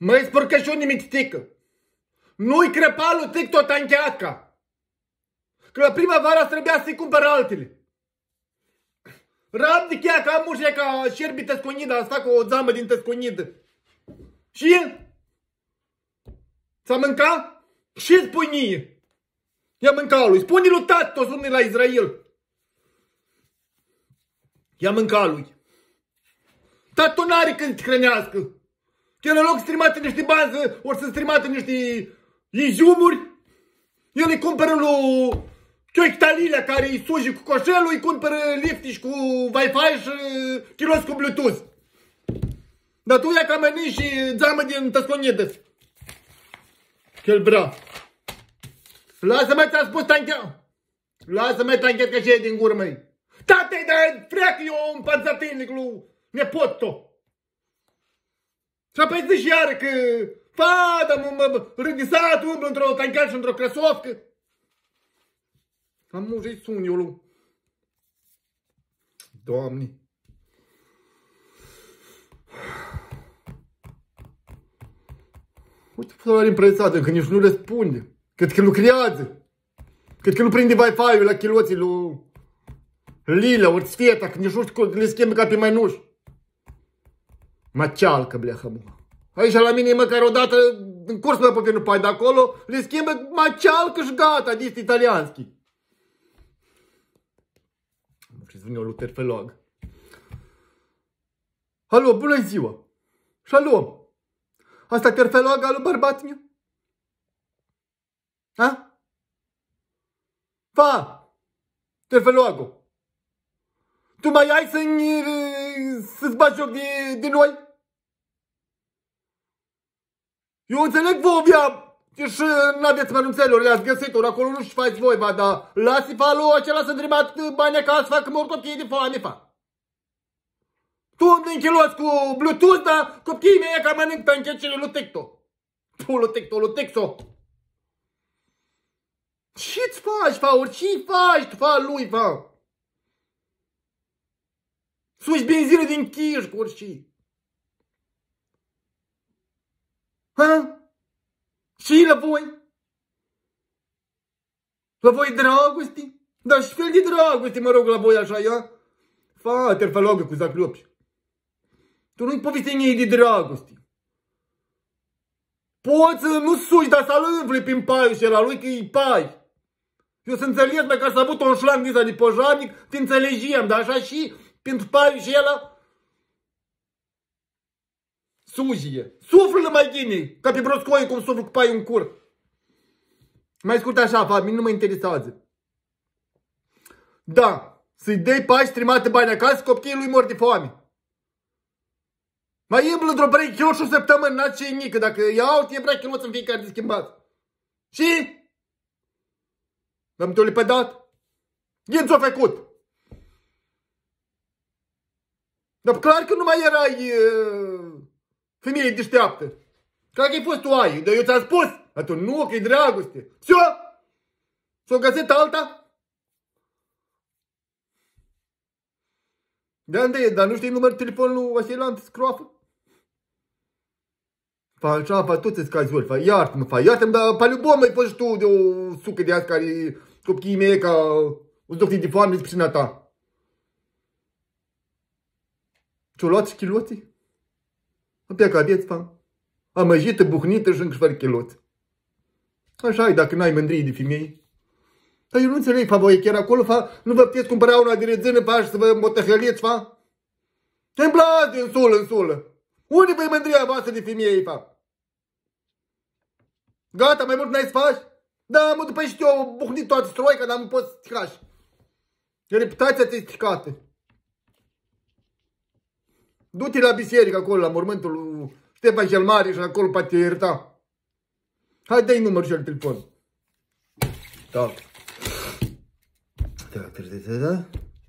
Măi, spărcășuni mititică. Nu-i crepalul tic tot ancheatca. Că la primăvara trebuia să-i cumpăr altele. Rab de cheia ca mușe ca șerbi tăsconidă, asta cu o zamă din tăsconidă. Și el? S-a mâncat? Și spui mie. Ia mânca lui. Spune lui tati, o suni la Israel. Ia mânca lui. Tati tu n-are când te hrănească. Că în loc să trimate niște bani, ori să trimate niște izumuri, el îi cumpără lui Chioictalilea care îi suji cu coșelul, îi cumpără liftiș cu Wi-Fi și kilos cu Bluetooth. Dar tu ia ca mănânci și zamă din tăsconidă. Că-l bra. Lasă-mă, ți-am spus tanchet. Lasă-mă, tanchet, că și e din gură, măi. Tate, dar freacă eu un panțatelnic lui nepot-to. Și apoi zici iară că fata mă râdisat, umblă într-o tanchet și într-o crăsovcă. Am mușii sun eu lui. Doamne. Uite, foarte impresată, că nici nu răspunde. Cred că lucrează. Cred că nu prinde Wi-Fi-ul la chiloții lui Lila, ori Sfeta, că nici nu știu că le schimbe ca pe măinuși. Mă cealcă, bleahă, mă. Aici la mine măcar odată, în curs mă pe nu pai de acolo, le schimbă mă cealcă și gata, dis italianschi. Și-ți vine o lui terfelog. Alo, bună ziua. Shalom. Asta terfelog al lui bărbatul meu? Ha? Fa! Terfelogul. Tu mai ai să-ți bagi joc de noi? Eu înțeleg vă și n-aveți mănunțeluri, le-ați găsit-o, acolo nu și faci voi, va, dar lasi falul acela să-mi trimat bani acasă, fac mor copiii de foame, fa. Tu îmi închiloți cu Bluetooth, dar copiii mei ca mănânc tanchecele lui Tecto. Lui Tecto, lui Texo. Ce-ți faci, fa? Ce-i faci tu, fa, lui, fa? Suși benzină din Chiș, cu orice. Ha? Și la voi? La voi dragoste? Dar și fel de dragoste, mă rog, la voi așa, ia? Fa, terfelogă cu zaclopi. Tu nu-i povesti mie de dragoste. Poți să nu suși, dar să-l înfli prin paiul și la lui, că e pai. Eu să înțeleg, dacă s-a avut un șlang din de pojarnic, te înțelegeam, dar așa și pentru paiul și ăla sujie. Suflă mai bine, ca pe broscoie cum suflă cu paiul în cur. Mai scurt așa, fa, nu mă interesează. Da, să-i dai pași trimate bani acasă, copiii lui mor de foame. Mai îmblă într-o break kilo și o săptămână, n-ați ce nică, dacă iau, e break kilo în fiecare de schimbat. Și? Am te-o lepădat? Din ți-o făcut. Dar clar că nu mai erai femeie deșteaptă. Clar că ai fost tu ai, dar eu ți-am spus. Atunci nu, că e dragoste. Sio? S-o găsit alta? Da, unde e? Dar nu știi numărul telefonului Vasilant Scroafă? Fa, așa, fa, tu ți-ți cazi ori, fa, iartă-mă, fa, iartă-mă, dar pa любом mai faci tu de o sucă de azi care copiii mei ca o duc de foame despre cina ta. Ce-o luat și chiloții? A plecat vieți, fa. Amăjită, buhnită și încă fără chiloți. Așa e, dacă n-ai mândrie de femei. Dar eu nu înțeleg, fa, voi chiar acolo, fa, nu vă puteți cumpăra una de rezină, fa, și să vă motăhăliți, fa? Îmblați din sulă în sulă. Unde vă-i mândria voastră de femei, fa? Gata, mai mult n-ai să faci? Da, mă, după știu, eu buhnit toată stroica, dar nu poți să stricași. Reputația ți-e stricată. Du-te la biserică acolo, la mormântul lui Ștefan cel Mare și acolo poate te ierta. Hai, dă-i numărul și al telefon. Da. Da.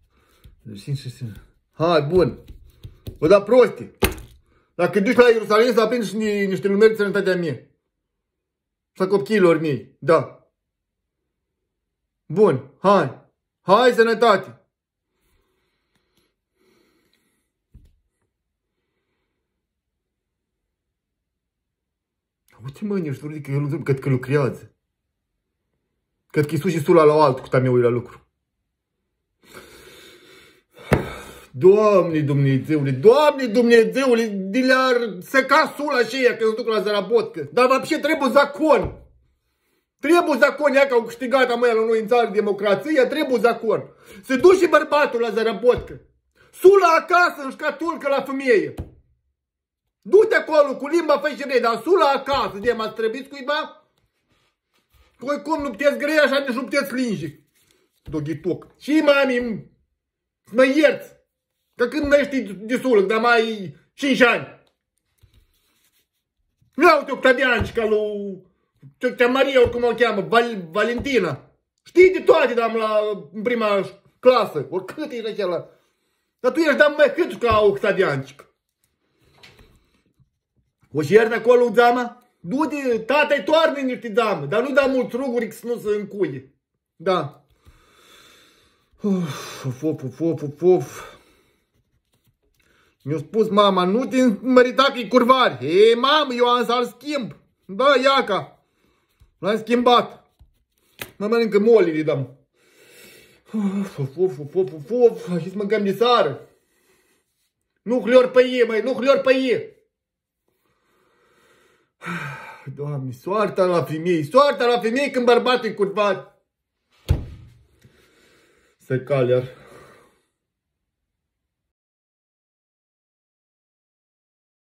Hai, bun. Bă, da proste. Dacă duci la Ierusalim să aprinzi niște lumeri de sănătatea mie. Sau copiilor mei, da. Bun, hai. Hai, sănătate. Uite mă, ești că el cred că lucrează. Cred că-i sus și sula la altul, cât am eu la lucru. Doamne Dumnezeule, de-le-ar seca sula aceea când se duc la Zarabotcă. Dar вообще trebuie zakon. Trebuie zakon, ea că au câștigat amăia la noi în țară democrația, trebuie zakon. Se duce bărbatul la Zarabotcă. Sula acasă în șcatulcă la femeie. Du-te acolo cu limba fășirei, dar sula acasă, de m-ați trebuit cuiva? Păi cum nu puteți greia, așa nici nu puteți linge. Doghitoc. Și mami, mă ierți. Că când nu ești de sulă, dar mai 5 ani. Ia uite Octaviancica lui Cioccea Maria, cum o cheamă, Valentina. Știi de toate, dar în prima clasă. Oricât ești acela. Dar tu ești mai cât ca Octaviancica. O și ierni acolo zama? Du-te, tata-i toarnă niște zamă, dar nu da mulți ruguri să nu se încuie. Da. Of. Mi-a spus mama, nu te mărita că-i curvari. Ei, mamă, eu am să-l schimb. Da, iaca. L-am schimbat. Mă mănâncă molile, dăm. Of. Hai să mâncăm de sară. Nu hlior pe ei, măi, nu hlior pe ei. Doamne, soarta la femei când bărbatul e curvar. Se caliar.